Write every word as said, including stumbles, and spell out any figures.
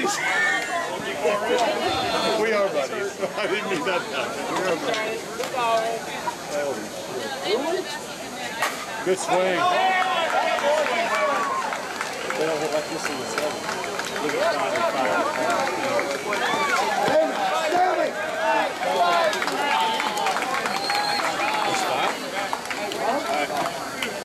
buddies. We are buddies. I didn't mean that. We are buddies. Holy shit. Good swing. They don't hit like this in the seven. Look at five and five.